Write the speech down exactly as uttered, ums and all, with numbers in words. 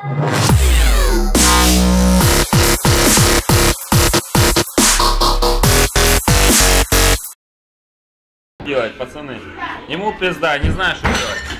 Делать, пацаны. Ему пизда, не знаю, что делать.